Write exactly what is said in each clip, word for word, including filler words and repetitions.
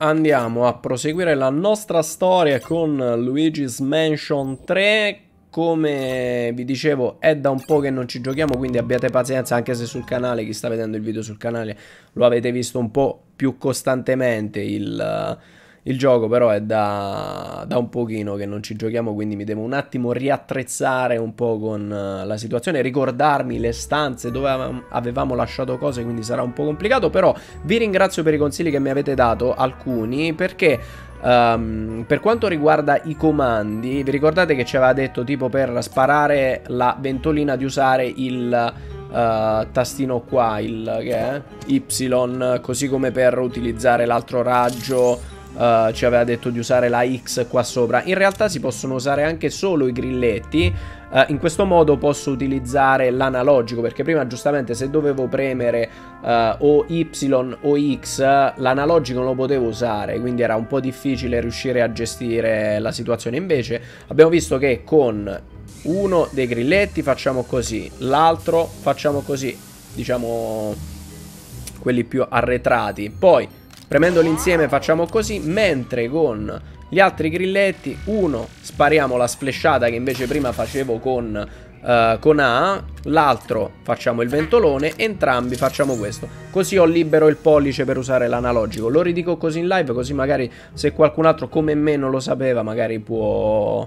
andiamo a proseguire la nostra storia con Luigi's Mansion tre. Come vi dicevo, è da un po' che non ci giochiamo, quindi abbiate pazienza, anche se sul canale, chi sta vedendo il video sul canale, lo avete visto un po' più costantemente il, il gioco, però è da, da un pochino che non ci giochiamo, quindi mi devo un attimo riattrezzare un po' con la situazione, ricordarmi le stanze dove avevamo lasciato cose, quindi sarà un po' complicato, però vi ringrazio per i consigli che mi avete dato, alcuni, perché... Um, per quanto riguarda i comandi, vi ricordate che ci aveva detto tipo per sparare la ventolina di usare il uh, tastino qua, il che è? Y, così come per utilizzare l'altro raggio uh, ci aveva detto di usare la X qua sopra. In realtà si possono usare anche solo i grilletti. Uh, in questo modo posso utilizzare l'analogico, perché prima giustamente se dovevo premere uh, o Y o X l'analogico non lo potevo usare, quindi era un po' difficile riuscire a gestire la situazione. Invece abbiamo visto che con uno dei grilletti facciamo così, l'altro facciamo così, diciamo quelli più arretrati, poi premendoli insieme facciamo così, mentre con gli altri grilletti, uno spariamo la sflesciata che invece prima facevo con, uh, con A, l'altro facciamo il ventolone, entrambi facciamo questo. Così ho libero il pollice per usare l'analogico. Lo ridico così in live, così magari se qualcun altro come me non lo sapeva, magari può...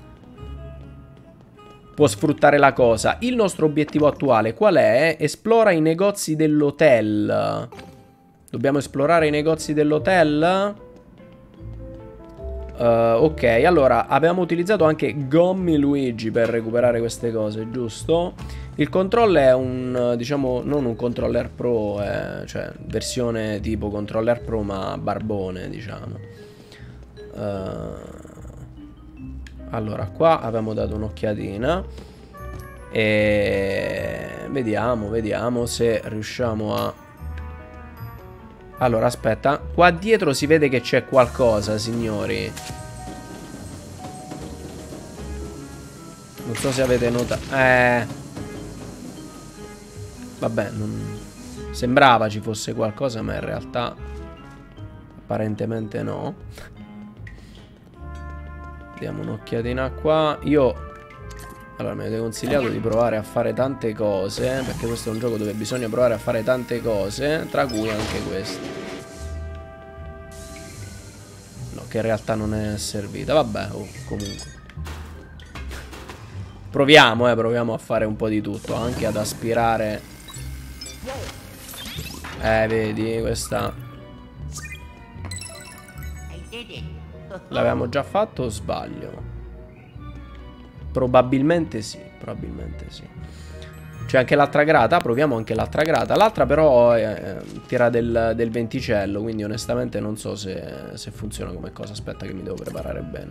può sfruttare la cosa. Il nostro obiettivo attuale qual è? Esplora i negozi dell'hotel. Dobbiamo esplorare i negozi dell'hotel? Uh, ok, allora abbiamo utilizzato anche Gommi Luigi per recuperare queste cose, giusto? Il controller è un, diciamo, non un controller pro, è, cioè versione tipo controller pro ma barbone, diciamo. Uh, allora, qua abbiamo dato un'occhiatina e vediamo, vediamo se riusciamo a... Allora, aspetta. Qua dietro si vede che c'è qualcosa, signori. Non so se avete notato. Eh. Vabbè, non... sembrava ci fosse qualcosa, ma in realtà apparentemente no. Diamo un'occhiatina qua. Io... Allora, mi avete consigliato di provare a fare tante cose, perché questo è un gioco dove bisogna provare a fare tante cose, tra cui anche questo. No, che in realtà non è servita. Vabbè, oh, comunque. Proviamo, eh, proviamo a fare un po' di tutto, anche ad aspirare. Eh, vedi, questa... L'avevamo già fatto o sbaglio? Probabilmente sì, probabilmente sì. C'è anche l'altra grata, proviamo anche l'altra grata. L'altra però eh, tira del, del venticello, quindi onestamente non so se, se funziona come cosa. Aspetta che mi devo preparare bene.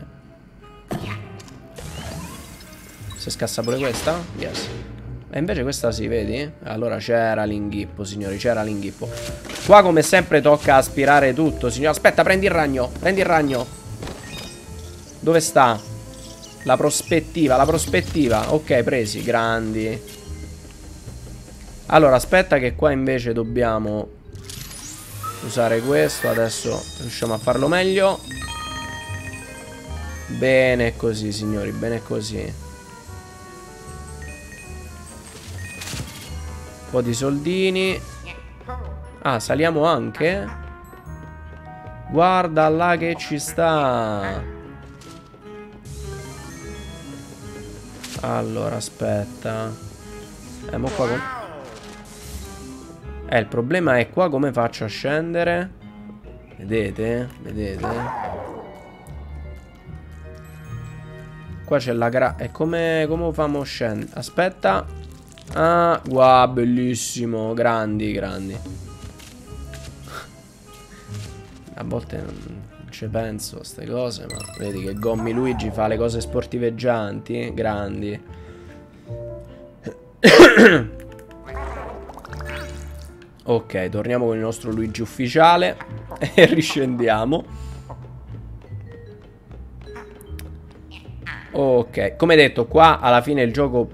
Se scassa pure questa? Yes. E invece questa sì, vedi? Allora c'era l'inghippo, signori, c'era l'inghippo. Qua come sempre tocca aspirare tutto, signori. Aspetta, prendi il ragno, prendi il ragno. Dove sta? La prospettiva, la prospettiva. Ok, presi, grandi. Allora, aspetta che qua invece dobbiamo usare questo. Adesso riusciamo a farlo meglio. Bene così, signori, bene così. Un po' di soldini. Ah, saliamo anche? Guarda là che ci sta. Allora, aspetta. Eh, mo qua com... Eh, il problema è qua come faccio a scendere? Vedete? Vedete? Qua c'è la gra... E come... come facciamo a scendere? Aspetta. Ah, wow, bellissimo. Grandi, grandi. A volte non... ci penso a queste cose, ma vedi che Gommi Luigi fa le cose sportiveggianti, grandi. Ok, torniamo con il nostro Luigi ufficiale e riscendiamo. Ok, come detto, qua alla fine il gioco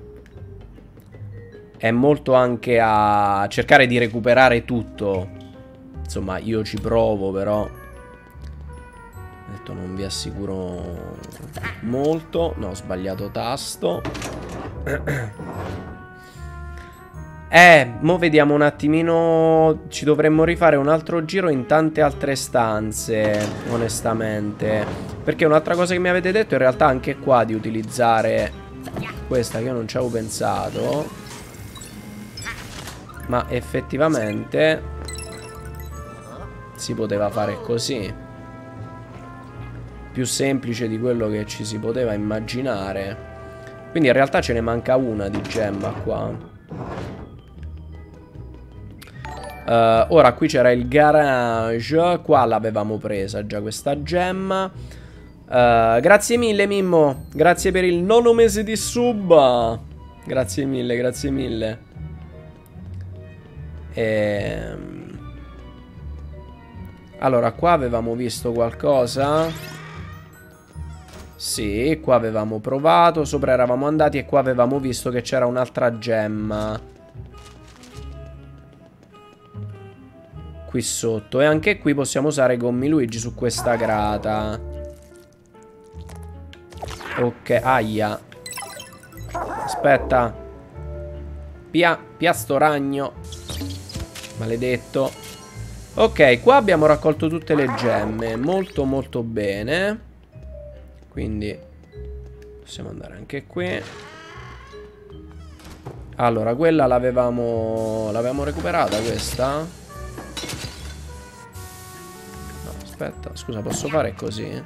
è molto anche a cercare di recuperare tutto. Insomma, io ci provo, però detto non vi assicuro molto. No, ho sbagliato tasto. Eh, mo vediamo un attimino. Ci dovremmo rifare un altro giro in tante altre stanze, onestamente. Perché un'altra cosa che mi avete detto in realtà anche qua di utilizzare questa, che io non ci avevo pensato. Ma effettivamente si poteva fare così. Più semplice di quello che ci si poteva immaginare. Quindi in realtà ce ne manca una di gemma qua. Uh, ora qui c'era il garage. Qua l'avevamo presa già questa gemma. uh, Grazie mille Mimmo. Grazie per il nono mese di sub. Grazie mille, grazie mille. Ehm... Allora qua avevamo visto qualcosa. Sì, qua avevamo provato. Sopra eravamo andati e qua avevamo visto che c'era un'altra gemma qui sotto. E anche qui possiamo usare Gommi Luigi su questa grata. Ok, aia. Aspetta. Pia, pia sto ragno. Maledetto. Ok, qua abbiamo raccolto tutte le gemme. Molto molto bene. Quindi possiamo andare anche qui. Allora, quella l'avevamo L'avevamo recuperata questa? Aspetta, scusa, posso fare così?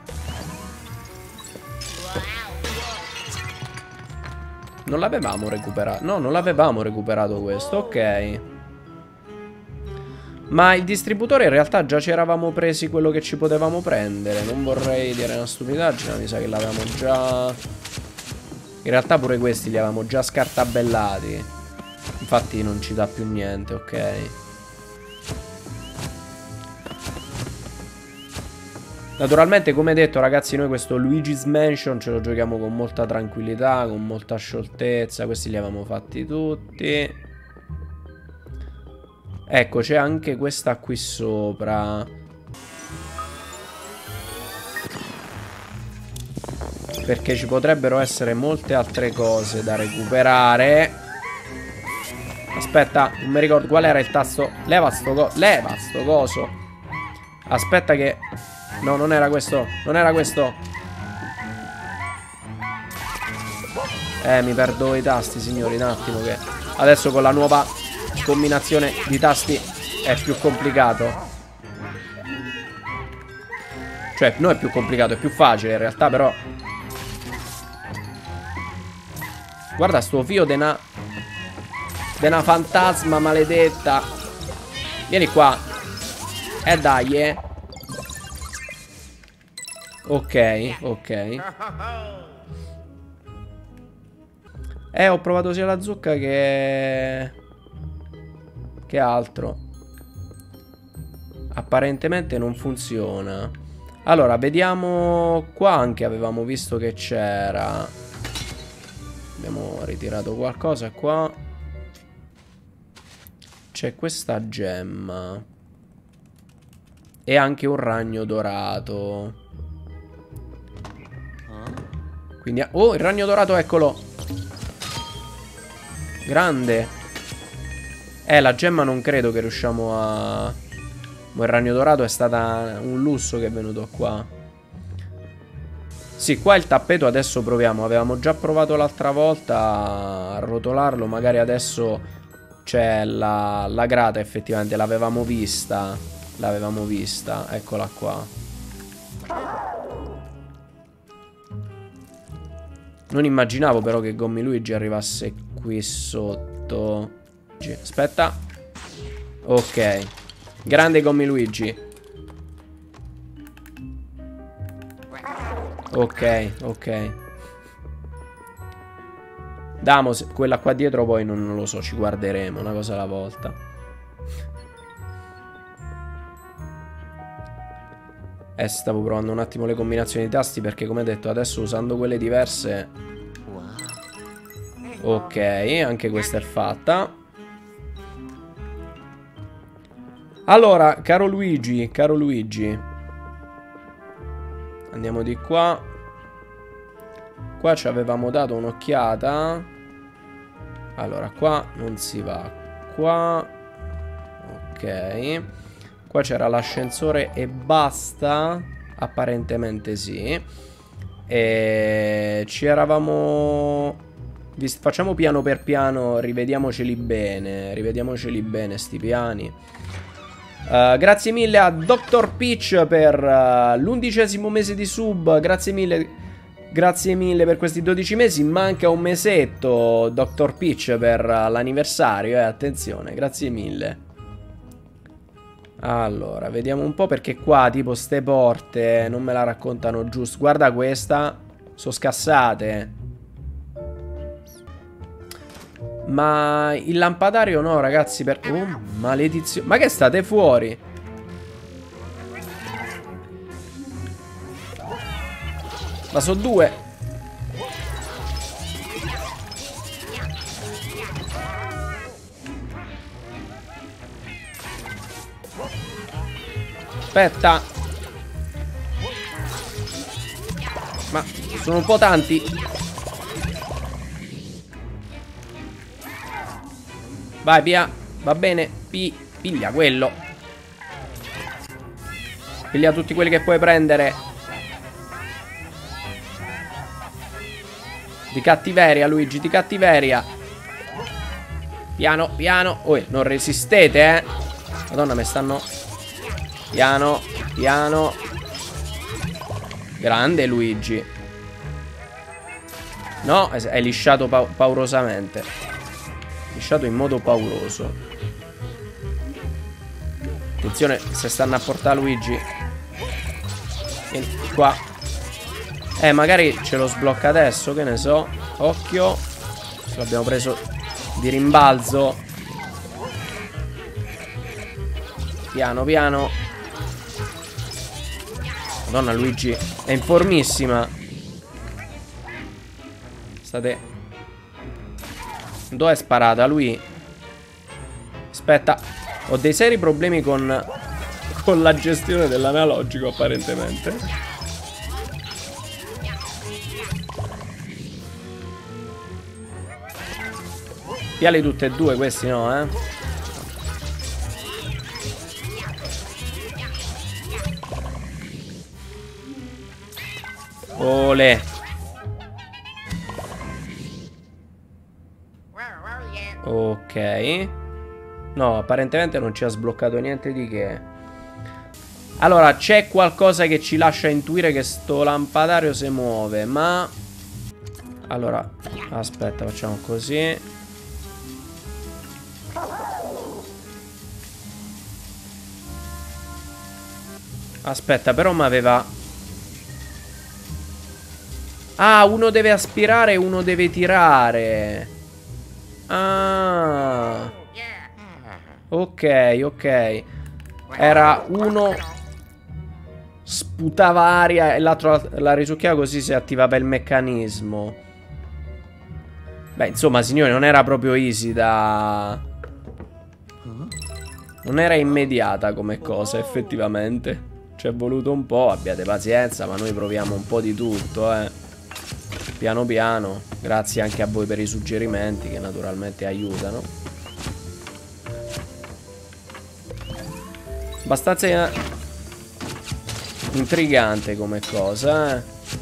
Non l'avevamo recuperato. No, non l'avevamo recuperato questo, ok. Ma il distributore in realtà già ci eravamo presi quello che ci potevamo prendere. Non vorrei dire una stupidaggine, ma mi sa che l'avevamo già... In realtà pure questi li avevamo già scartabellati. Infatti non ci dà più niente, ok. Naturalmente, come detto ragazzi, noi questo Luigi's Mansion ce lo giochiamo con molta tranquillità, con molta scioltezza. Questi li avevamo fatti tutti. Ecco, c'è anche questa qui sopra. Perché ci potrebbero essere molte altre cose da recuperare. Aspetta, non mi ricordo qual era il tasto. Leva sto coso. Leva sto coso. Aspetta che... No, non era questo. Non era questo. Eh, mi perdo i tasti, signori. Un attimo che... Adesso con la nuova combinazione di tasti è più complicato. Cioè, non è più complicato, è più facile in realtà, però... Guarda sto fio de una... De una fantasma maledetta. Vieni qua. Eh dai, eh. Ok, ok. Eh, ho provato sia la zucca che... Che altro. Apparentemente non funziona. Allora, vediamo... Qua anche avevamo visto che c'era... Abbiamo ritirato qualcosa qua. C'è questa gemma. E anche un ragno dorato. Quindi... Oh, il ragno dorato, eccolo. Grande. Eh, la gemma non credo che riusciamo a... Il ragno dorato è stata un lusso che è venuto qua. Sì, qua il tappeto adesso proviamo. Avevamo già provato l'altra volta a rotolarlo. Magari adesso c'è la, la grata, effettivamente. L'avevamo vista. L'avevamo vista. Eccola qua. Non immaginavo però che Gommi Luigi arrivasse qui sotto. Aspetta. Ok. Grande Gommi Luigi. Ok, ok. Damo, quella qua dietro poi non, non lo so, ci guarderemo una cosa alla volta. Eh, stavo provando un attimo le combinazioni di tasti perché come detto adesso usando quelle diverse. Ok, anche questa è fatta. Allora, caro Luigi, caro Luigi, Andiamo di qua. Qua ci avevamo dato un'occhiata. Allora, qua non si va. Qua. Ok. Qua c'era l'ascensore e basta. Apparentemente sì. E ci eravamo... Facciamo piano per piano, rivediamoceli bene. Rivediamoceli bene sti piani. Uh, grazie mille a doctor Peach per uh, l'undicesimo mese di sub. Grazie mille. Grazie mille per questi dodici mesi. Manca un mesetto, doctor Peach, per uh, l'anniversario. Eh, attenzione, grazie mille. Allora, vediamo un po', perché qua tipo ste porte non me la raccontano giusto. Guarda questa, sono scassate. Ma il lampadario no, ragazzi, per... Oh, maledizione. Ma che state fuori? Ma sono due. Aspetta. Ma sono un po' tanti. Vai, via. Va bene. Pi Piglia quello. Piglia tutti quelli che puoi prendere. Di cattiveria, Luigi, di cattiveria. Piano, piano. Oh, non resistete, eh. Madonna, mi stanno... Piano, piano. Grande Luigi. No, è lisciato pa paurosamente. Lisciato in modo pauroso. Attenzione, se stanno a portare Luigi. Vieni qua. Eh, magari ce lo sblocca adesso, che ne so. Occhio. Ce l'abbiamo preso di rimbalzo. Piano, piano. Madonna, Luigi è in formissima. State... Dove è sparata lui? Aspetta. Ho dei seri problemi con Con la gestione dell'analogico, apparentemente. Piali tutte e due questi, no, eh? Ole. Ok. No, apparentemente non ci ha sbloccato niente di che. Allora, c'è qualcosa che ci lascia intuire che sto lampadario si muove, ma... Allora, aspetta, facciamo così. Aspetta, però mi aveva... Ah, uno deve aspirare e uno deve tirare. Ah. Ok, ok. Era uno sputava aria e l'altro la risucchiava, così si attivava il meccanismo. Beh, insomma, signori, non era proprio easy da... Non era immediata come cosa, effettivamente. Ci è voluto un po', abbiate pazienza, ma noi proviamo un po' di tutto, eh. Piano piano. Grazie anche a voi per i suggerimenti, che naturalmente aiutano. Abbastanza intrigante come cosa, eh.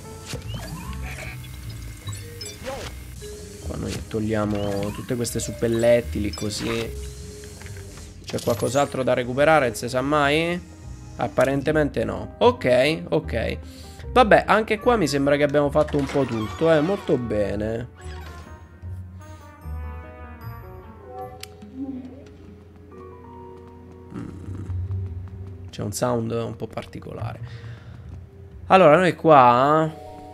Qua noi togliamo tutte queste suppellettili così. C'è qualcos'altro da recuperare, non si sa mai? Apparentemente no. Ok, ok. Vabbè, anche qua mi sembra che abbiamo fatto un po' tutto, eh, molto bene. C'è un sound un po' particolare. Allora, noi qua...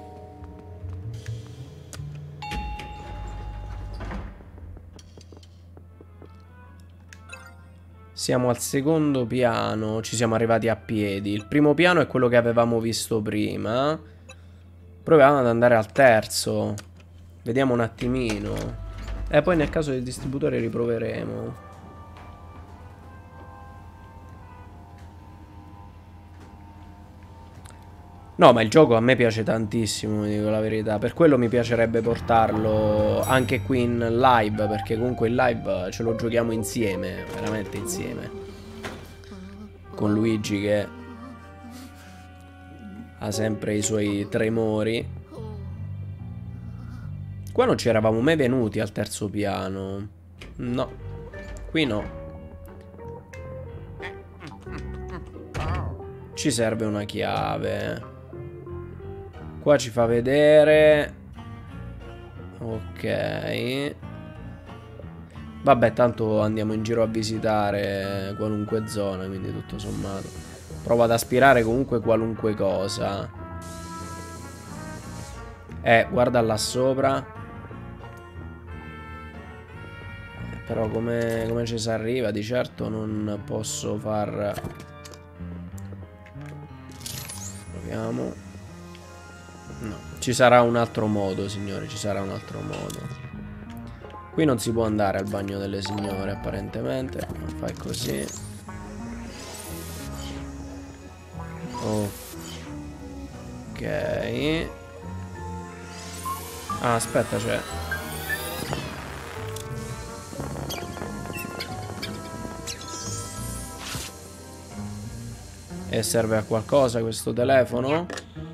Siamo al secondo piano, ci siamo arrivati a piedi. Il primo piano è quello che avevamo visto prima. Proviamo ad andare al terzo. Vediamo un attimino. E poi nel caso del distributore riproveremo. No, ma il gioco a me piace tantissimo, vi dico la verità. Per quello mi piacerebbe portarlo anche qui in live, perché comunque in live ce lo giochiamo insieme, veramente insieme. Con Luigi che ha sempre i suoi tremori. Qua non ci eravamo mai venuti al terzo piano. No, qui no. Ci serve una chiave. Qua ci fa vedere. Ok. Vabbè, tanto andiamo in giro a visitare qualunque zona, quindi tutto sommato. Provo ad aspirare comunque qualunque cosa. Eh, guarda là sopra. Eh, però come, come ci si arriva? Di certo non posso far... Proviamo. No, ci sarà un altro modo, signori, ci sarà un altro modo. Qui non si può andare al bagno delle signore, apparentemente. Fai così. Ok. Ah, aspetta, c'è. E serve a qualcosa questo telefono?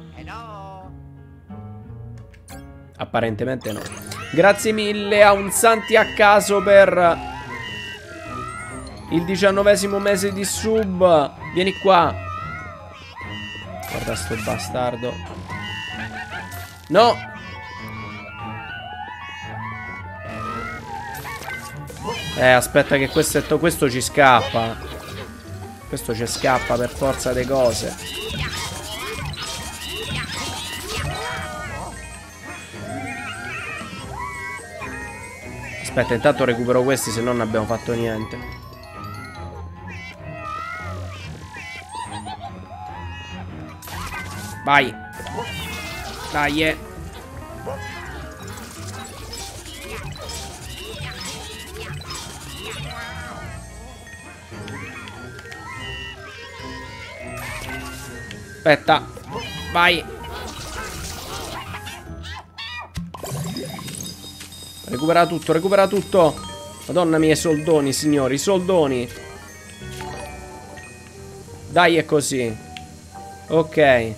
Apparentemente no. Grazie mille a un Santi a caso per il diciannovesimo mese di sub. Vieni qua. Guarda sto bastardo. No. Eh, aspetta che questo, è questo ci scappa. Questo ci scappa per forza di cose. Aspetta, intanto recupero questi, se no non abbiamo fatto niente. Vai. Dai, eh. Aspetta. Vai. Recupera tutto, recupera tutto. Madonna mia, i soldoni, signori, i soldoni. Dai, è così. Ok.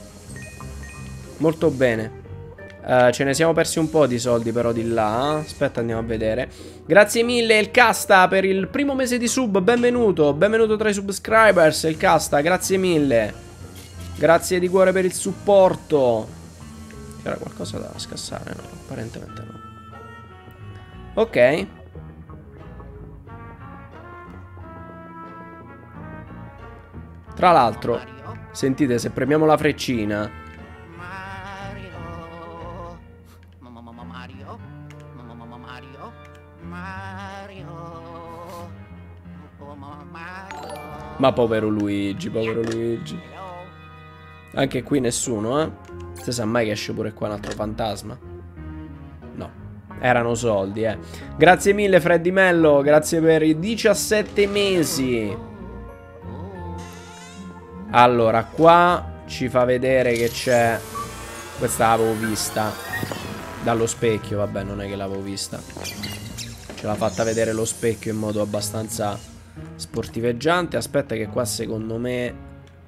Molto bene. uh, Ce ne siamo persi un po' di soldi però di là. Aspetta, andiamo a vedere. Grazie mille il Casta per il primo mese di sub. Benvenuto, benvenuto tra i subscribers. Il Casta, grazie mille. Grazie di cuore per il supporto. C'era qualcosa da scassare? No, apparentemente no. Ok. Tra l'altro, sentite, se premiamo la freccina. Mario. Mario. Mario. Mario. Mario. Ma povero Luigi, povero Luigi. Anche qui nessuno, eh. Si sa mai che esce pure qua un altro fantasma. No. Erano soldi, eh. Grazie mille Freddy Mello. Grazie per i diciassette mesi. Allora, qua ci fa vedere che c'è... Questa l'avevo vista dallo specchio. Vabbè, non è che l'avevo vista. Ce l'ha fatta vedere lo specchio in modo abbastanza sportiveggiante. Aspetta che qua secondo me...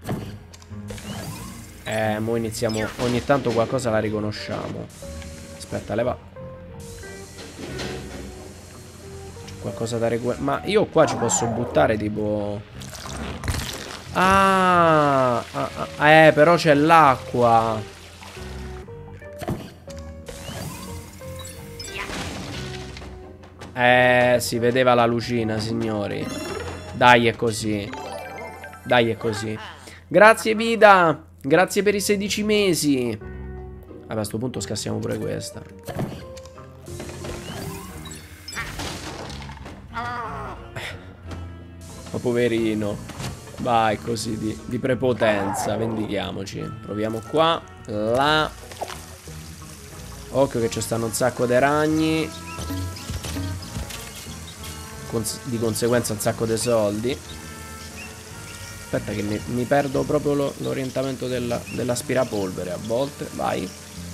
Eh, mo iniziamo... Ogni tanto qualcosa la riconosciamo. Aspetta, leva... C'è qualcosa da recuperare. Ma io qua ci posso buttare tipo... Ah, ah, ah eh, però c'è l'acqua. Eh, si vedeva la lucina, signori. Dai, è così. Dai, è così. Grazie, Vida. Grazie per i sedici mesi. Vabbè, a sto punto scassiamo pure questa. Ma poverino. Vai, così di, di prepotenza. Vendichiamoci. Proviamo qua. Là. Occhio che ci stanno un sacco di ragni. Cons- di conseguenza un sacco di soldi. Aspetta che mi, mi perdo proprio l'orientamento dell'aspirapolvere a volte. Vai.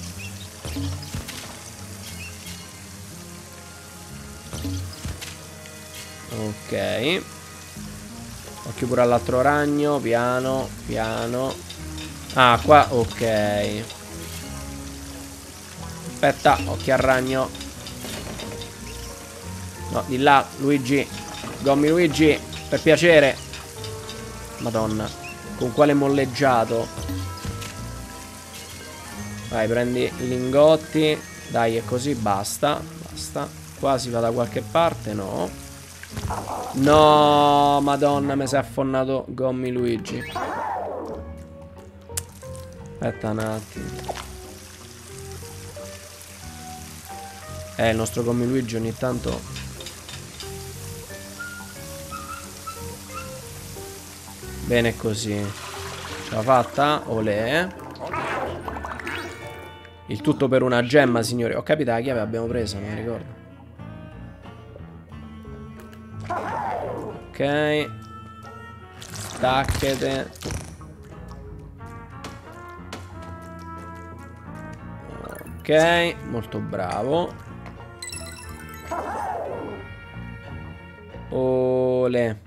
Ok. Occhio pure all'altro ragno. Piano, piano. Ah, qua, ok. Aspetta, occhio al ragno. No, di là, Luigi. Gommi Luigi, per piacere. Madonna, con quale molleggiato. Vai, prendi i lingotti. Dai, è così, basta. Basta. Qua si va da qualche parte, no. No, madonna, mi si è affonnato Gommi Luigi. Aspetta un attimo. Eh, il nostro Gommi Luigi ogni tanto... Bene così. Ce l'ha fatta? Olè. Il tutto per una gemma, signori. Ho capito la chiave abbiamo preso, non mi ricordo. Ok. Stacchete. Ok, molto bravo. Olè.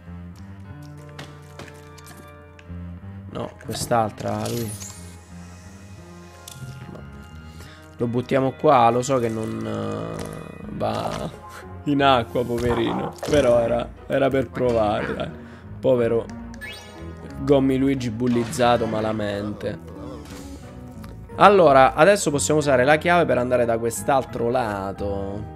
No, quest'altra lui. No. Lo buttiamo qua. Lo so che non uh, va in acqua, poverino. Però era, era per provare, dai. Povero Gommi Luigi bullizzato malamente. Allora, adesso possiamo usare la chiave per andare da quest'altro lato.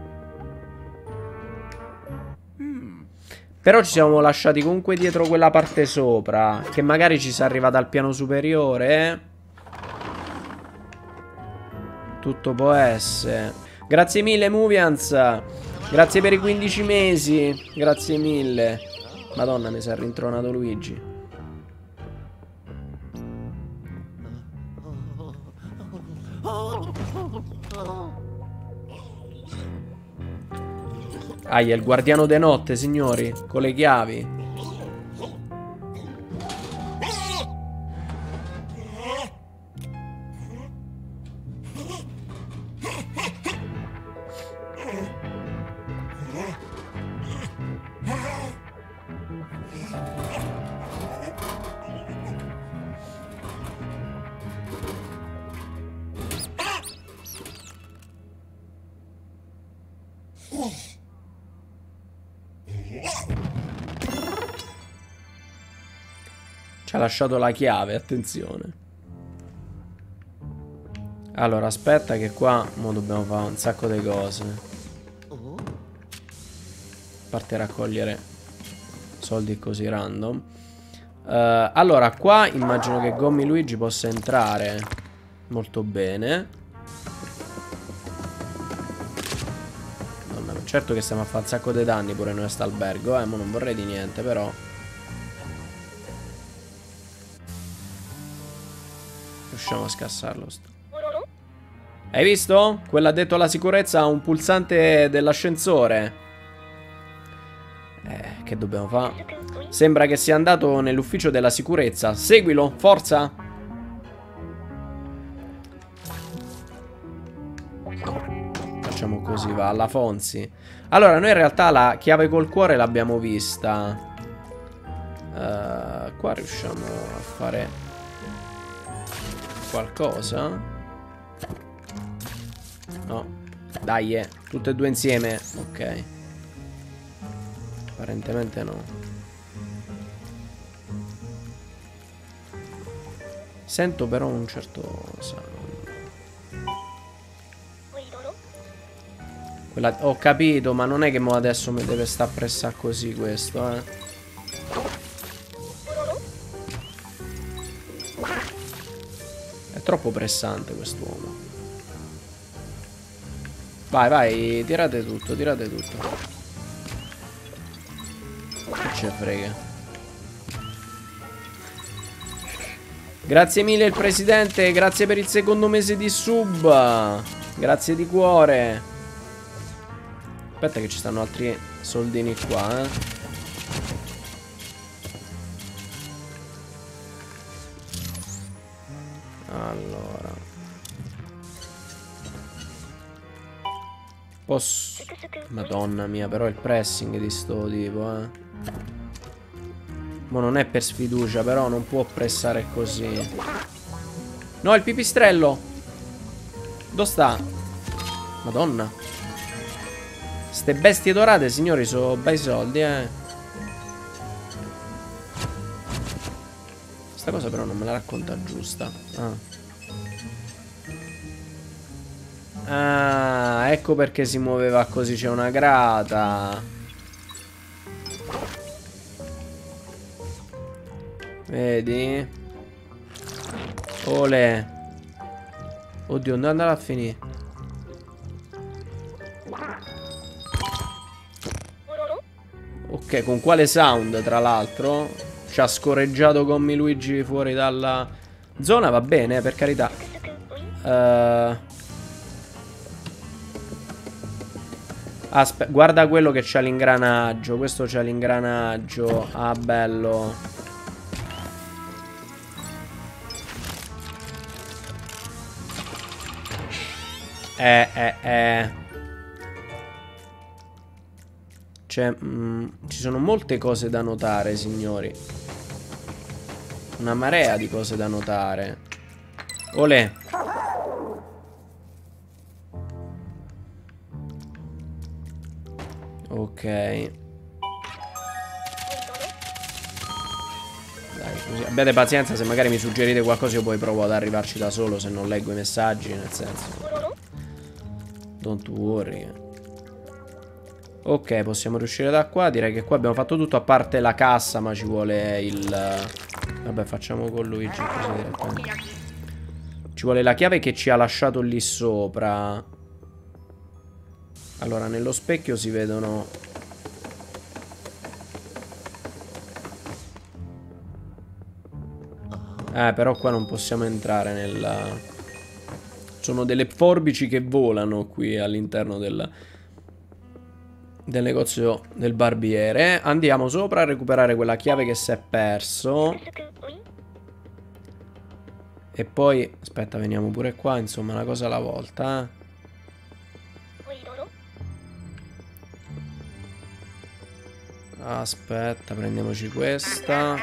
Però ci siamo lasciati comunque dietro quella parte sopra, che magari ci si arriva dal piano superiore, eh? Tutto può essere. Grazie mille, Movians. Grazie per i quindici mesi. Grazie mille. Madonna, mi si è rintronato Luigi. Aia, il guardiano de notte, signori, con le chiavi. Ci ha lasciato la chiave, attenzione. Allora, aspetta che qua mo dobbiamo fare un sacco di cose. A parte raccogliere soldi così random. uh, Allora, qua immagino che Gommi Luigi possa entrare molto bene. Madonna, certo che stiamo a fare un sacco di danni pure noi a st'albergo, eh, ma non vorrei di niente, però riusciamo a scassarlo. Hai visto? Quello ha detto la sicurezza ha un pulsante dell'ascensore. Eh, che dobbiamo fare? Sembra che sia andato nell'ufficio della sicurezza. Seguilo, forza. Facciamo così, va alla Fonzi. Allora, noi in realtà la chiave col cuore l'abbiamo vista. uh, Qua riusciamo a fare qualcosa? No. Dai, eh. Tutte e due insieme. Ok. Apparentemente no. Sento però un certo sound. Quella... Ho capito, ma non è che mo adesso mi deve sta pressa così questo, eh. È troppo pressante quest'uomo. Vai, vai, tirate tutto, tirate tutto. Che ce frega. Grazie mille il presidente, grazie per il secondo mese di sub. Grazie di cuore. Aspetta che ci stanno altri soldini qua, eh. Allora. Posso... Madonna mia, però il pressing di sto tipo, eh. Mo non è per sfiducia, però non può pressare così. No, il pipistrello. Dove sta? Madonna. Ste bestie dorate, signori, sono bei soldi, eh. Questa cosa però non me la racconta giusta. Ah. Ah, ecco perché si muoveva così, c'è una grata. Vedi? Ole. Oddio, dove andava a finire? Ok, con quale sound, tra l'altro? Ci ha scorreggiato Gommi Luigi fuori dalla zona, va bene, per carità. Uh... Aspetta, guarda quello che c'ha l'ingranaggio. Questo c'ha l'ingranaggio. Ah, bello. Eh, eh, eh. Cioè, mm, ci sono molte cose da notare, signori. Una marea di cose da notare. Olè. Ok. Dai, così. Abbiate pazienza, se magari mi suggerite qualcosa io poi provo ad arrivarci da solo se non leggo i messaggi, nel senso. Don't worry. Ok, possiamo riuscire da qua. Direi che qua abbiamo fatto tutto a parte la cassa, ma ci vuole il... Vabbè, facciamo con Luigi così direttamente. Ci vuole la chiave che ci ha lasciato lì sopra. Allora, nello specchio si vedono... Eh, però qua non possiamo entrare nella... Sono delle forbici che volano qui all'interno del... del negozio del barbiere. Andiamo sopra a recuperare quella chiave che si è perso. E poi... Aspetta, veniamo pure qua, insomma, una cosa alla volta, eh. Aspetta, prendiamoci questa.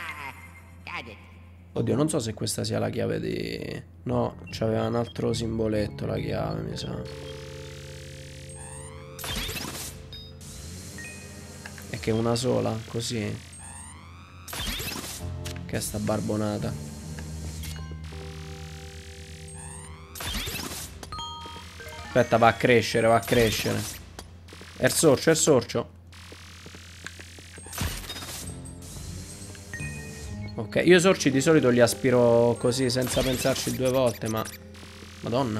Oddio, non so se questa sia la chiave di... No, c'aveva un altro simboletto la chiave, mi sa. È che è una sola, così. Che è sta barbonata. Aspetta, va a crescere, va a crescere. È il sorcio, è il sorcio. Ok, io i sorci di solito li aspiro così senza pensarci due volte, ma... Madonna.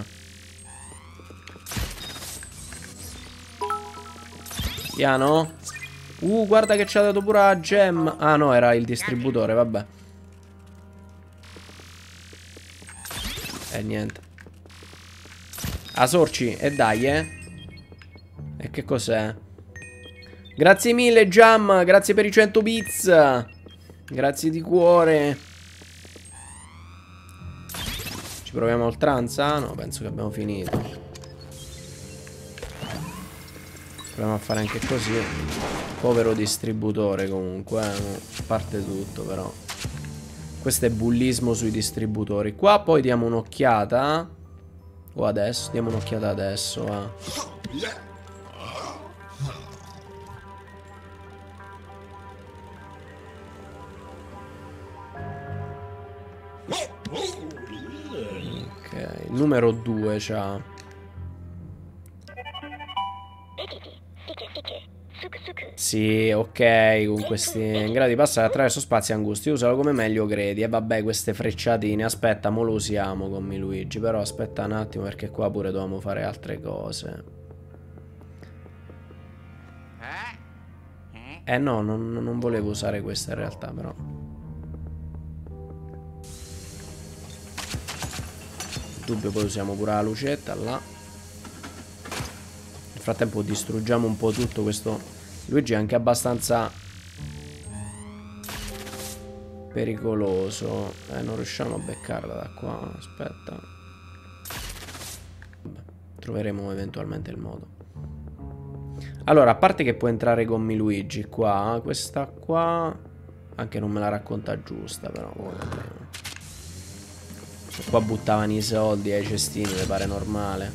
Piano. Uh, guarda che ci ha dato pure la gem. Ah no, era il distributore, vabbè. E eh, niente. Ah, sorci, e dai, eh. E che cos'è? Grazie mille, Jam, grazie per i cento bits. Grazie di cuore. Ci proviamo a oltranza? No, penso che abbiamo finito. Proviamo a fare anche così. Povero distributore comunque, eh. A parte tutto però. Questo è bullismo sui distributori. Qua poi diamo un'occhiata. O adesso? Diamo un'occhiata adesso, eh. Ok, il numero due c'ha. Sì, ok, con questi in grado di passare attraverso spazi angusti. Usalo come meglio credi. E vabbè, queste frecciatine. Aspetta, mo lo usiamo con mi Luigi. Però aspetta un attimo, perché qua pure dobbiamo fare altre cose. Eh no, non, non volevo usare questa in realtà, però. Dubbio, poi usiamo pure la lucetta là. Nel frattempo distruggiamo un po' tutto questo. Luigi è anche abbastanza pericoloso. Eh, non riusciamo a beccarla da qua. Aspetta. Vabbè, troveremo eventualmente il modo. Allora, a parte che può entrare Gommi Luigi qua, questa qua anche non me la racconta giusta, però qua buttavano i soldi ai cestini, mi pare normale.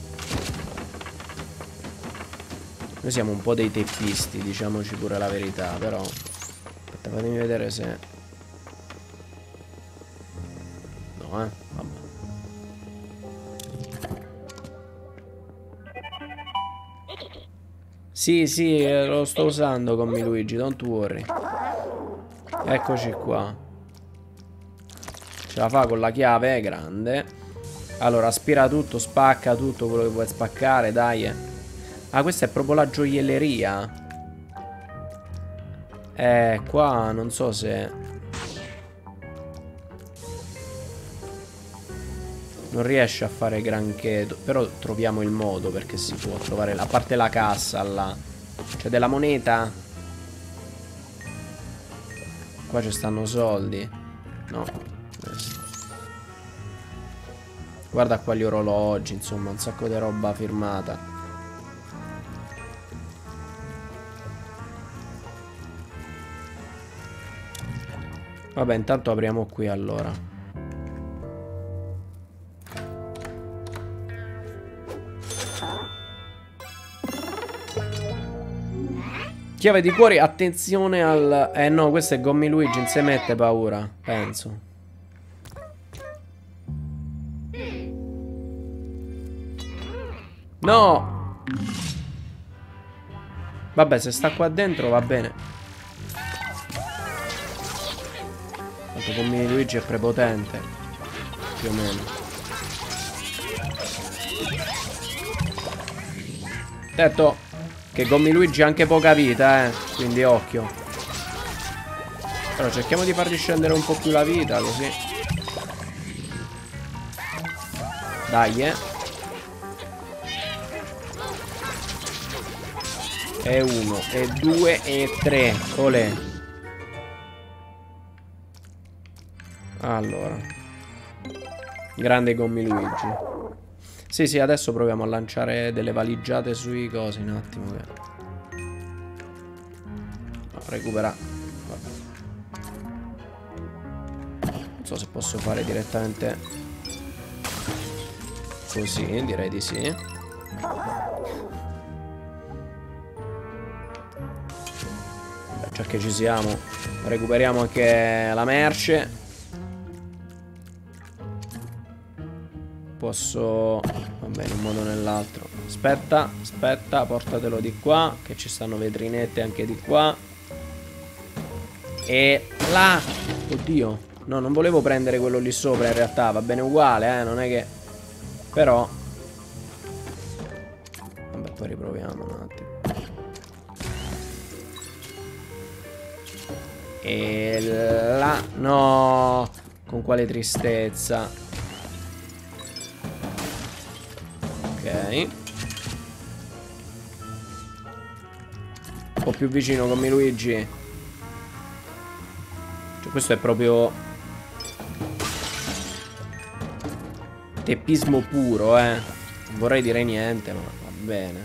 Noi siamo un po' dei teppisti, diciamoci pure la verità, però aspetta, fatemi vedere se... No, eh, vabbè. Sì, sì, lo sto usando con mi Luigi, don't worry. Eccoci qua. Ce la fa con la chiave, grande. Allora, aspira tutto, spacca tutto quello che vuoi spaccare, dai. Ah, questa è proprio la gioielleria. Eh, qua non so se... Non riesce a fare granché, però troviamo il modo, perché si può trovare, a parte la cassa là. C'è della moneta. Qua ci stanno soldi. No, questo. Guarda qua gli orologi, insomma, un sacco di roba firmata. Vabbè, intanto apriamo qui allora. Chiave di cuore, attenzione al... Eh no, questo è Gommi Luigi, non si mette paura, penso. No! Vabbè, se sta qua dentro va bene. Tanto Gommi Luigi è prepotente, più o meno. Detto... Che Gommi Luigi ha anche poca vita, eh. Quindi occhio. Però cerchiamo di fargli scendere un po' più la vita, così. Dai, eh. E uno, e due, e tre. Olè. Allora. Grande Gommi Luigi. Sì, sì, adesso proviamo a lanciare delle valigiate sui cosi, un attimo che... No, recupera. Non so se posso fare direttamente così, direi di sì. Beh, già che ci siamo, recuperiamo anche la merce. Posso... Vabbè, in un modo o nell'altro. Aspetta, aspetta, portatelo di qua, che ci stanno vetrinette anche di qua. E là. Oddio. No, non volevo prendere quello lì sopra in realtà. Va bene uguale, eh, non è che... Però... Vabbè, poi riproviamo un attimo. E là. No. Con quale tristezza. Ok. Un po' più vicino con mi Luigi. Cioè, questo è proprio teppismo puro, eh. Non vorrei dire niente, ma va bene.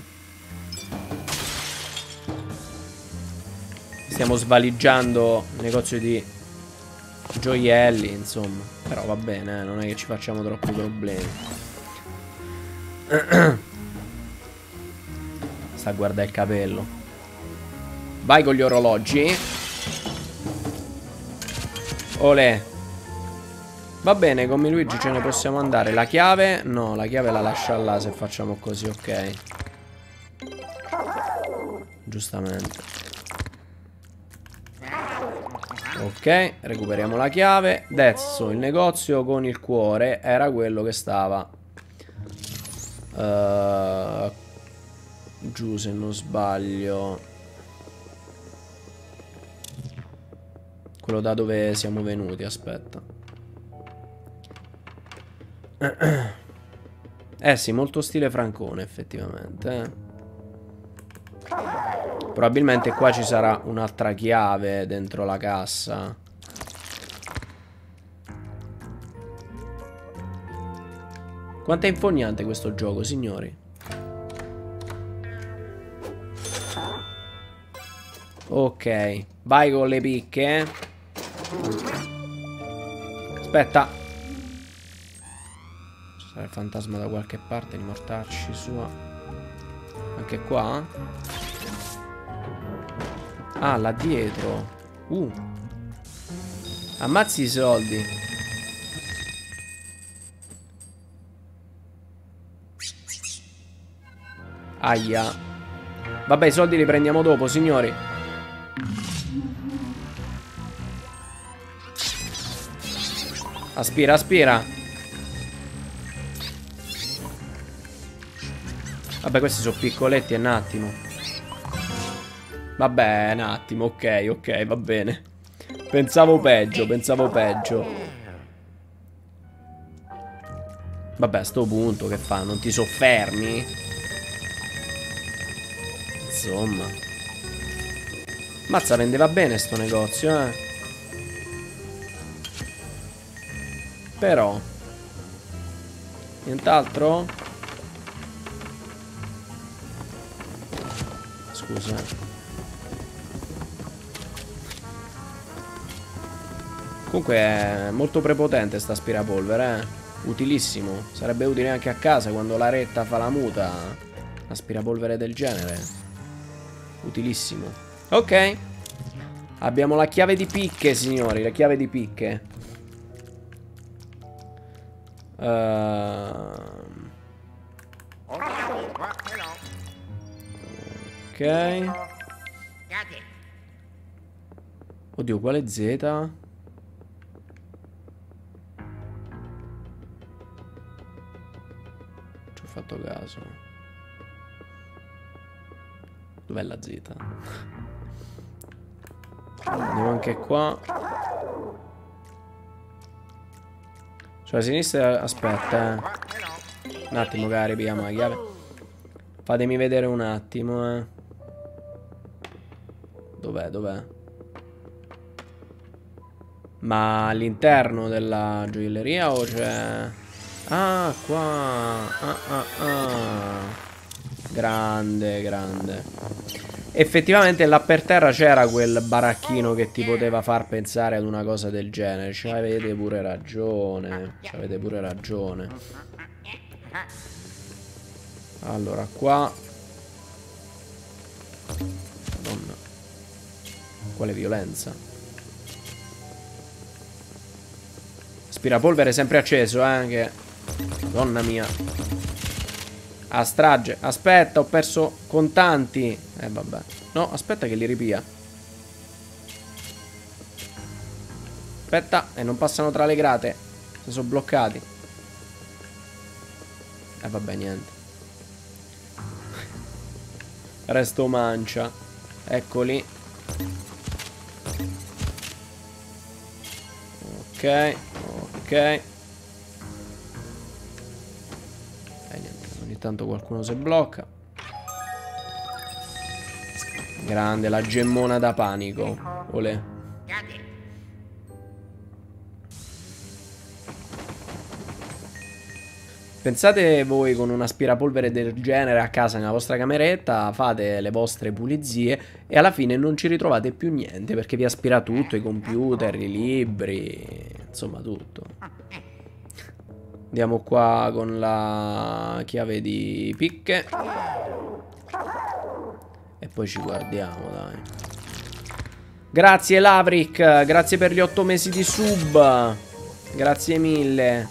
Stiamo svaligiando il negozio di gioielli, insomma. Però va bene, eh. Non è che ci facciamo troppi problemi. Sta a guardare il capello. Vai con gli orologi. Olè. Va bene, con mi Luigi ce ne possiamo andare. La chiave? No, la chiave la lascia là se facciamo così, ok. Giustamente. Ok, recuperiamo la chiave. Adesso il negozio con il cuore era quello che stava Uh, giù, se non sbaglio. Quello da dove siamo venuti, aspetta. Eh sì, molto stile francone effettivamente, eh. Probabilmente qua ci sarà un'altra chiave dentro la cassa. Quanto è infognante questo gioco, signori. Ok, vai con le picche, eh. Aspetta. Ci sarà il fantasma da qualche parte di mortacci sua. Anche qua? Ah, là dietro. Uh. Ammazzi i soldi. Aia. Vabbè, i soldi li prendiamo dopo, signori. Aspira, aspira. Vabbè, questi sono piccoletti, è un attimo. Vabbè, un attimo, ok, ok, va bene. Pensavo peggio, pensavo peggio. Vabbè, a sto punto che fa? Non ti soffermi? Insomma. Mazza, vendeva bene sto negozio, eh. Però nient'altro? Scusa. Comunque è molto prepotente sta aspirapolvere, eh. Utilissimo. Sarebbe utile anche a casa quando la retta fa la muta. Aspirapolvere del genere. Utilissimo. Ok. Abbiamo la chiave di picche, signori. La chiave di picche. Uh... Ok. Oddio, quale Z? Ci ho fatto caso. Dov'è la Z? Andiamo anche qua. Sulla sinistra, aspetta, eh. Un attimo, cari, ripiamo la chiave. Fatemi vedere un attimo, eh. Dov'è, dov'è? Ma all'interno della gioielleria o c'è... Ah, qua. Ah, ah, ah. Grande, grande. Effettivamente là per terra c'era quel baracchino che ti poteva far pensare ad una cosa del genere. Ci avete pure ragione. Ci avete pure ragione. Allora, qua. Madonna. Quale violenza. Aspirapolvere sempre acceso, eh. Che... Madonna mia. A strage. Aspetta, ho perso contanti. Eh, vabbè. No, aspetta che li ripia. Aspetta. E eh, non passano tra le grate. Si sono bloccati. Eh, vabbè, niente. Resto mancia. Eccoli. Ok. Ok. E eh, niente. Ogni tanto qualcuno si blocca. Grande, la gemmona da panico. Olè. Pensate voi con un aspirapolvere del genere a casa nella vostra cameretta, fate le vostre pulizie e alla fine non ci ritrovate più niente perché vi aspira tutto, i computer, i libri, insomma tutto. Andiamo qua con la chiave di picche. E poi ci guardiamo, dai. Grazie Lavric, grazie per gli otto mesi di sub. Grazie mille.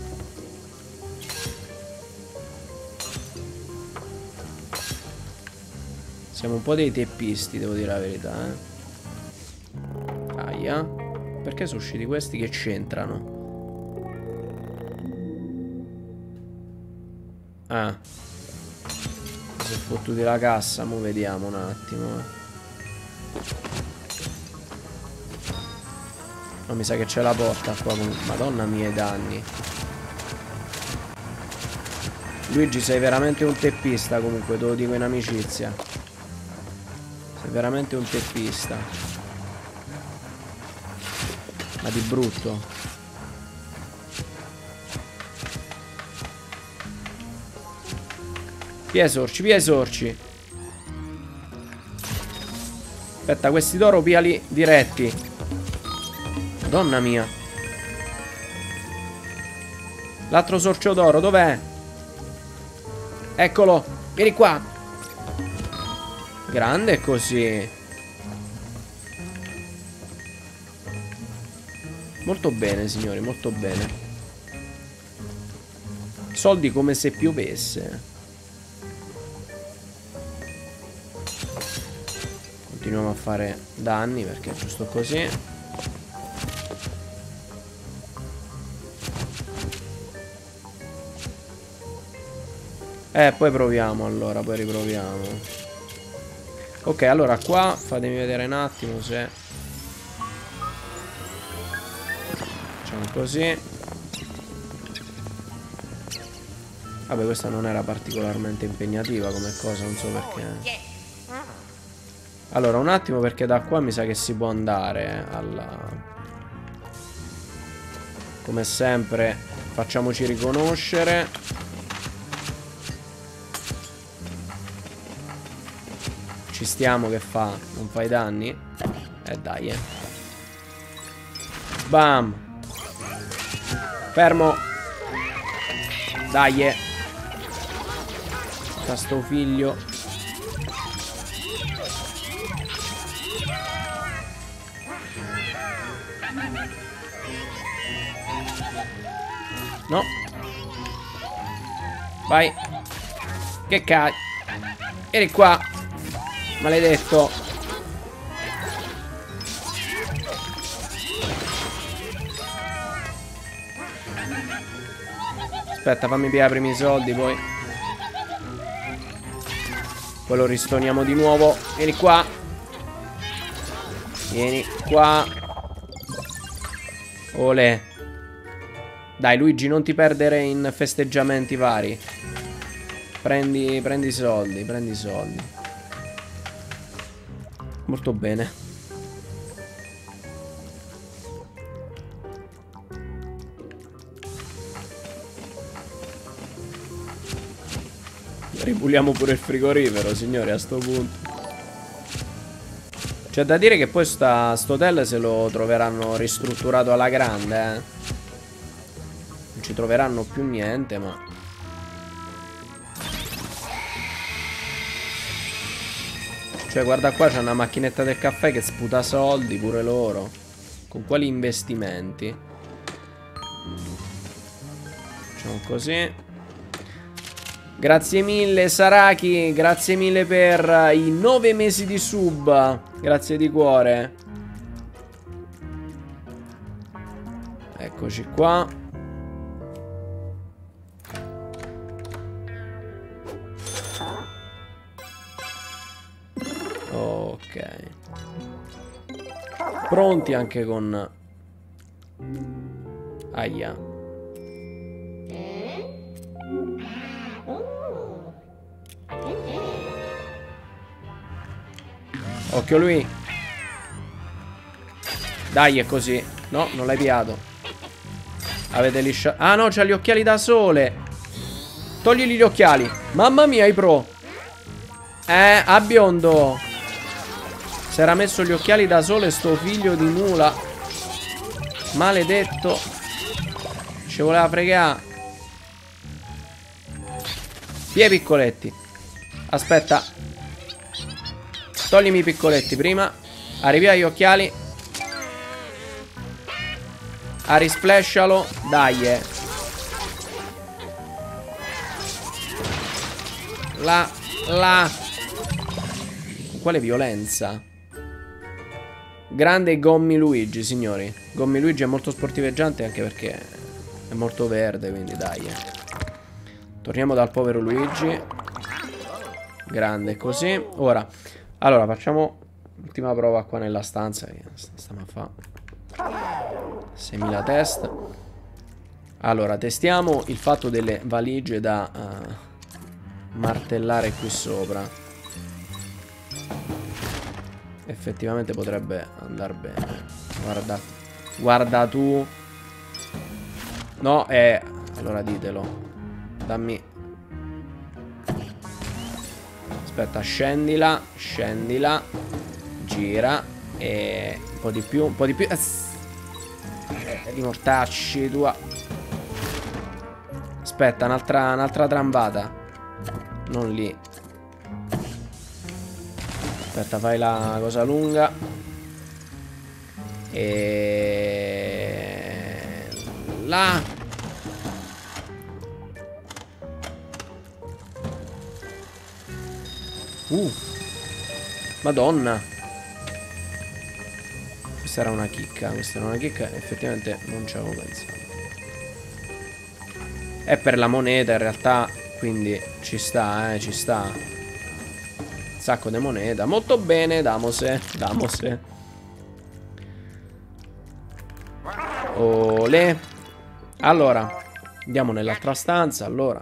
Siamo un po' dei teppisti, devo dire la verità, eh. Aia. Perché sono usciti questi che c'entrano? Ah. Si è fottuti la cassa, mo vediamo un attimo. No, mi sa che c'è la porta qua. Madonna mia, i danni. Luigi, sei veramente un teppista comunque, te lo dico in amicizia. Sei veramente un teppista. Ma di brutto. Via i sorci, via i sorci. Aspetta, questi d'oro piali diretti. Madonna mia. L'altro sorcio d'oro, dov'è? Eccolo, vieni qua. Grande così. Molto bene, signori, molto bene. Soldi come se piovesse. Continuiamo a fare danni perché è giusto così. Eh, poi proviamo allora, poi riproviamo. Ok, allora qua fatemi vedere un attimo se... Facciamo così. Vabbè, questa non era particolarmente impegnativa come cosa, non so perché. Allora, un attimo, perché da qua mi sa che si può andare alla... Come sempre, facciamoci riconoscere. Ci stiamo, che fa? Non fai danni? Eh dai, eh. Bam. Fermo. Dai, eh. Da sto figlio. No. Vai. Che cazzo. Vieni qua. Maledetto. Aspetta, fammi pigliare prima i soldi, poi. Poi lo ristoniamo di nuovo. Vieni qua. Vieni qua. Olè. Dai, Luigi, non ti perdere in festeggiamenti vari. Prendi, prendi i soldi, prendi i soldi. Molto bene. Ripuliamo pure il frigorifero, signori, a sto punto. C'è da dire che poi sta, sto hotel se lo troveranno ristrutturato alla grande, eh. Non ci troveranno più niente, ma... Cioè, guarda qua, c'è una macchinetta del caffè che sputa soldi, pure loro. Con quali investimenti? Facciamo così. Grazie mille, Saraki. Grazie mille per i nove mesi di sub. Grazie di cuore. Eccoci qua. Ok. Pronti anche con... Aia. Occhio lui. Dai, è così. No, non l'hai piato. Avete lisciato... Ah no, c'ha gli occhiali da sole. Togligli gli occhiali. Mamma mia, i pro. Eh, a biondo. Si era messo gli occhiali da sole sto figlio di mula. Maledetto. Ci voleva fregare. Via i piccoletti. Aspetta. Toglimi i piccoletti prima. Arrivi agli occhiali. Arisplashalo. Dai, eh. La. La. Quale violenza. Grande Gommi Luigi, signori. Gommi Luigi è molto sportiveggiante anche perché è molto verde, quindi dai, eh. Torniamo dal povero Luigi. Grande così. Ora, allora facciamo l'ultima prova qua nella stanza. Stiamo a fare seimila test. Allora, testiamo il fatto delle valigie da uh, martellare qui sopra. Effettivamente potrebbe andare bene. Guarda. Guarda tu. No, eh. Allora ditelo. Dammi. Aspetta, scendila, scendila. Gira. E un po' di più, un po' di più. Eh, rimortacci tua. Aspetta, un'altra un'altra trambata. Non lì. Aspetta, fai la cosa lunga. E... là. Uh. Madonna. Questa era una chicca. Questa era una chicca. Effettivamente non ci avevo pensato. È per la moneta in realtà. Quindi ci sta, eh, ci sta. Un sacco di moneta. Molto bene, damose. Damose. Olè. Allora, andiamo nell'altra stanza. Allora.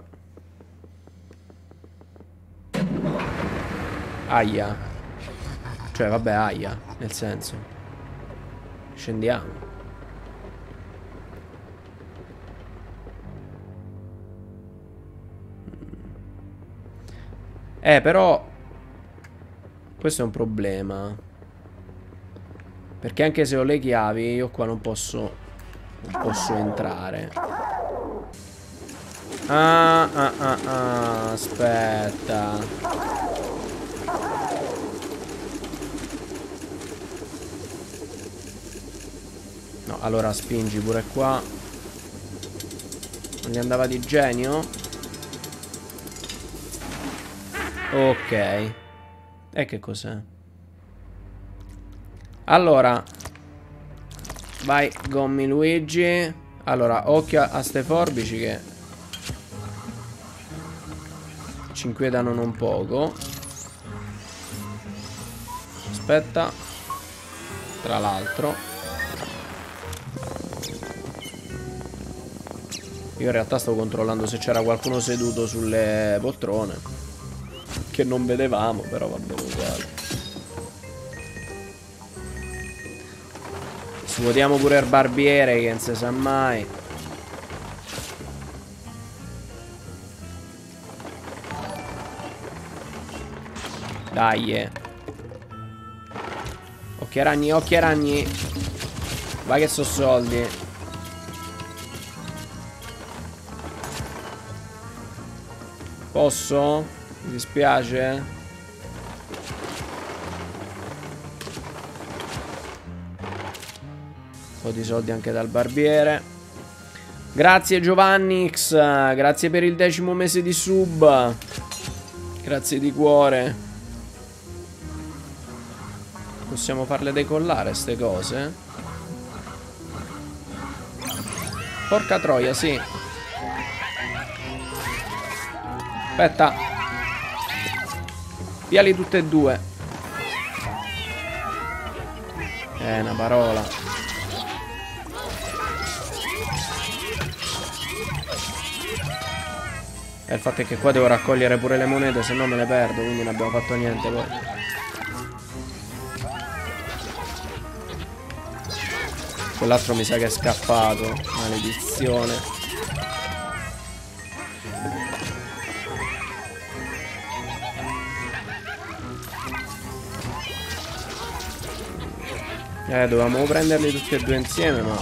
Aia. Cioè, vabbè, aia. Nel senso. Scendiamo. Eh, però questo è un problema. Perché anche se ho le chiavi, io qua non posso Non posso entrare. Ah, ah, ah, ah. Aspetta. No, allora spingi pure qua. Non gli andava di genio? Ok. E che cos'è? Allora, vai, gommi Luigi. Allora, occhio a, a ste forbici che ci inquietano non poco. Aspetta. Tra l'altro, io in realtà stavo controllando se c'era qualcuno seduto sulle poltrone, che non vedevamo, però va bene uguale. Svuotiamo pure il barbiere, che non si sa mai. Dai. Occhi a ragni, occhi a ragni. Vai che so soldi. Posso? Mi dispiace. Un po' di soldi anche dal barbiere. Grazie Giovanni X. Grazie per il decimo mese di sub. Grazie di cuore. Possiamo farle decollare ste cose? Porca troia, sì. Aspetta. Viali tutte e due. È una parola. E il fatto è che qua devo raccogliere pure le monete, se no me le perdo, quindi non abbiamo fatto niente poi. Quell'altro mi sa che è scappato. Maledizione. Eh, dovevamo prenderli tutti e due insieme, ma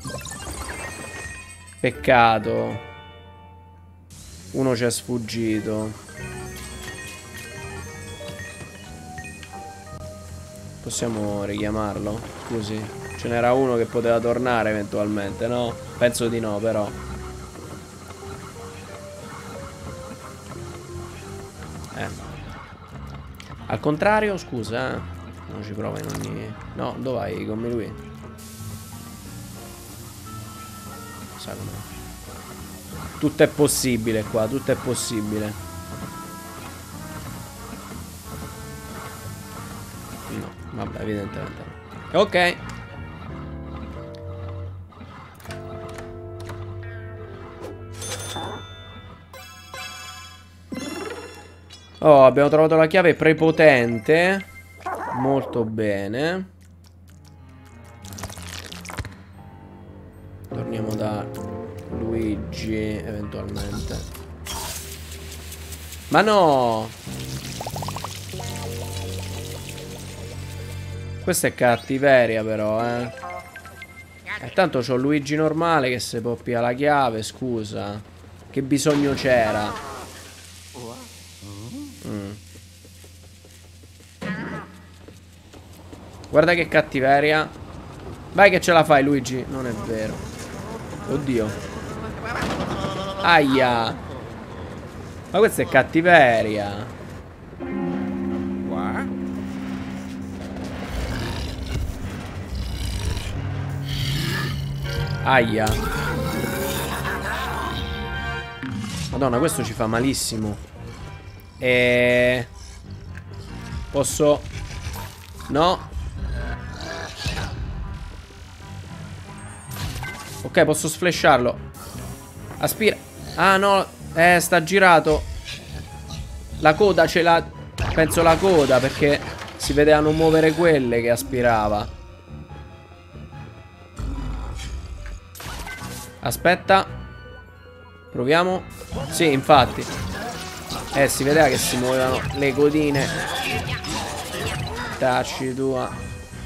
peccato. Uno ci è sfuggito. Possiamo richiamarlo? Scusi. Ce n'era uno che poteva tornare eventualmente, no? Penso di no, però. Eh. Al contrario, scusa, eh. Non ci prova in ogni... No, dove vai? Come lui? Sa com'è. Tutto è possibile qua, tutto è possibile. No, vabbè, evidentemente no. Ok. Oh, abbiamo trovato la chiave prepotente. Molto bene. Torniamo da Luigi eventualmente. Ma no! Questa è cattiveria però, eh. E tanto c'ho Luigi normale che se poppia la chiave, scusa. Che bisogno c'era? Mm. Guarda che cattiveria. Vai che ce la fai, Luigi. Non è vero. Oddio. Aia. Ma questa è cattiveria. Aia. Madonna, questo ci fa malissimo. E... Posso... No. Ok, posso sflasharlo. Aspira. Ah no. Eh, sta girato. La coda ce l'ha. Penso la coda, perché si vedevano muovere quelle che aspirava. Aspetta. Proviamo. Sì, infatti. Eh, si vedeva che si muovevano le codine. Tacci tua.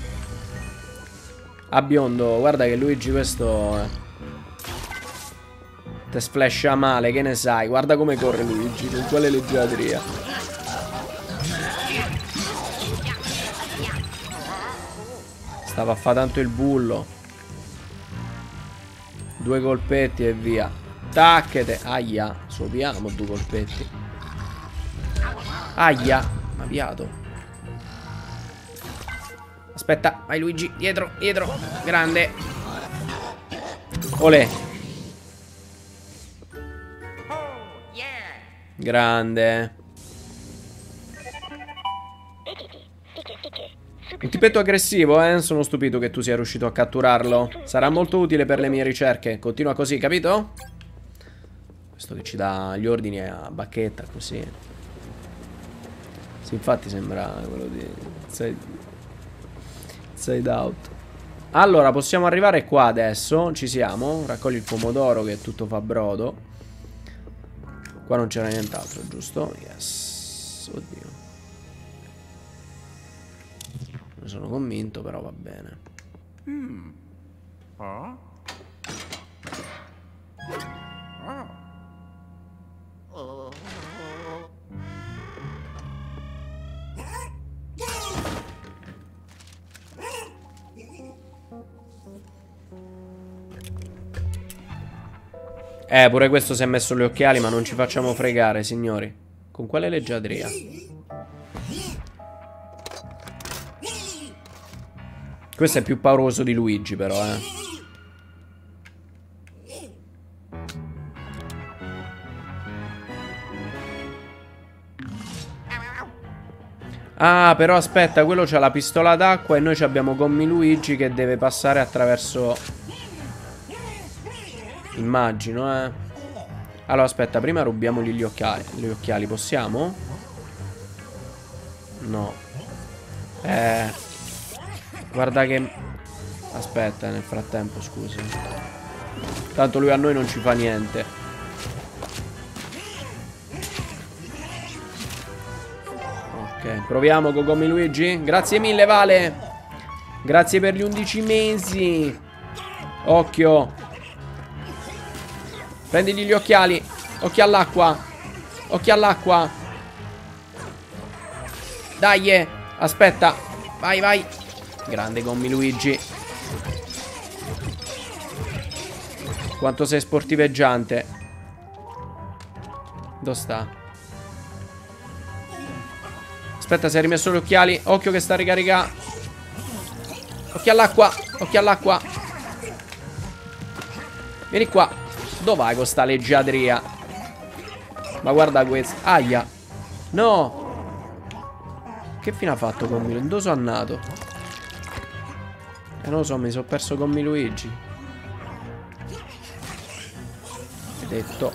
A biondo, guarda che Luigi questo eh, te sflasha male, che ne sai? Guarda come corre Luigi, con quale leggiadria. Stava a fare tanto il bullo. Due colpetti e via. Tacchete. Aia. Sopiamo due colpetti. Aia. Ma viato. Aspetta, vai Luigi, dietro, dietro. Grande. Olè. Grande. Un tipetto aggressivo, eh? Sono stupito che tu sia riuscito a catturarlo. Sarà molto utile per le mie ricerche. Continua così, capito? Questo che ci dà gli ordini a bacchetta, così. Sì, infatti sembra quello di... Side out. Allora, possiamo arrivare qua adesso. Ci siamo. Raccogli il pomodoro che tutto fa brodo. Qua non c'era nient'altro, giusto? Yes. Oddio. Ne sono convinto, però va bene. Mm. Oh? Oh. Eh, pure questo si è messo gli occhiali, ma non ci facciamo fregare, signori. Con quale leggiadria? Questo è più pauroso di Luigi, però, eh. Ah, però aspetta, quello c'ha la pistola d'acqua e noi abbiamo Gommi Luigi che deve passare attraverso... Immagino, eh. Allora, aspetta, prima rubiamogli gli occhiali. Gli occhiali, possiamo? No. Eh... Guarda che... Aspetta, nel frattempo, scusa. Tanto lui a noi non ci fa niente. Ok, proviamo con Gommi Luigi. Grazie mille, Vale. Grazie per gli undici mesi. Occhio. Prendili gli occhiali. Occhi all'acqua. Occhi all'acqua. Dai, aspetta. Vai, vai. Grande Gommi Luigi. Quanto sei sportiveggiante. Dove sta? Aspetta, si è rimesso gli occhiali. Occhio che sta a ricaricare. Occhi all'acqua. Occhi all'acqua. Vieni qua. Dove vai con sta leggiadria? Ma guarda questo. Aia. No. Che fine ha fatto Gommi Luigi? Dove sono andato? Eh non lo so, mi sono perso Gommi Luigi. Detto.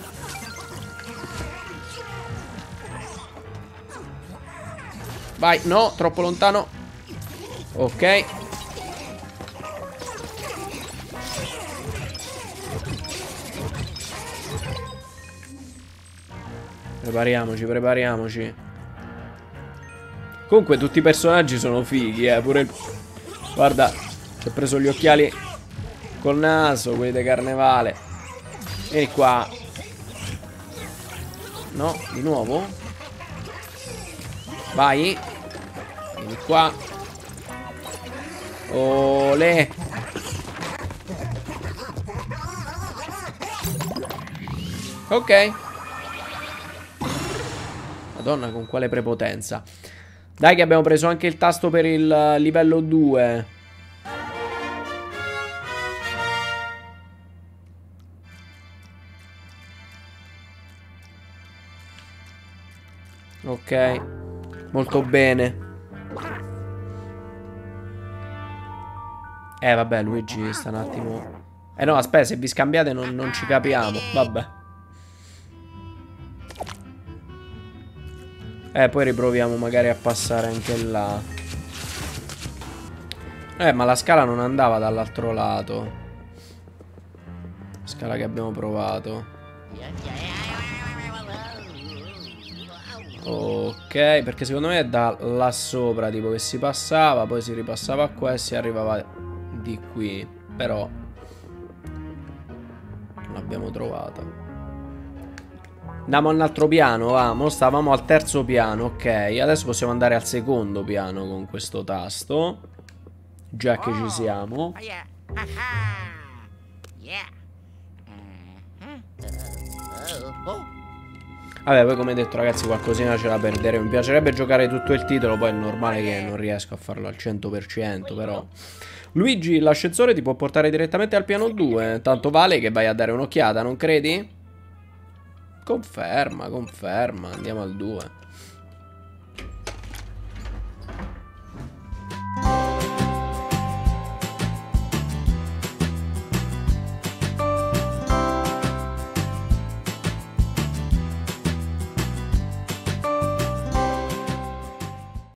Vai, no, troppo lontano. Ok. Prepariamoci, prepariamoci. Comunque tutti i personaggi sono fighi, eh. Pure il, Guarda, ci ha preso gli occhiali col naso, quelli di carnevale. Vieni qua. No, di nuovo. Vai. Vieni qua. Olè. Ok. Madonna, con quale prepotenza. Dai che abbiamo preso anche il tasto per il livello due. Ok. Molto bene. Eh vabbè, Luigi sta un attimo. Eh no, aspetta, se vi scambiate non, non ci capiamo. Vabbè. Eh, poi riproviamo magari a passare anche là. Eh, ma la scala non andava dall'altro lato. Scala che abbiamo provato. Ok, perché secondo me è da là sopra, tipo che si passava, poi si ripassava qua e si arrivava di qui. Però non l'abbiamo trovato. Andiamo a un altro piano, vamo. Stavamo al terzo piano, ok. Adesso possiamo andare al secondo piano con questo tasto. Già che ci siamo. Vabbè, poi come detto ragazzi, qualcosina ce la perderemo. Mi piacerebbe giocare tutto il titolo, poi è normale che non riesco a farlo al cento per cento, però. Luigi, l'ascensore ti può portare direttamente al piano due. Tanto vale che vai a dare un'occhiata, non credi? Conferma, conferma, andiamo al due.